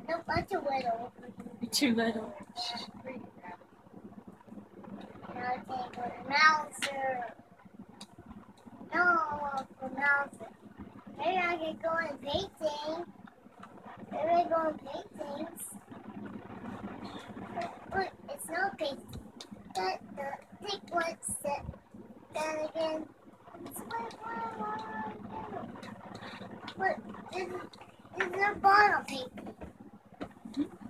Nope, I'm too little. You're too little. Now take a mouser. No, I want a mouser. Maybe I can go in painting. Maybe I go in paintings. Look, it's not painting. The thick one set. Then again, it's what I want to do. Look, this is a bottle paper.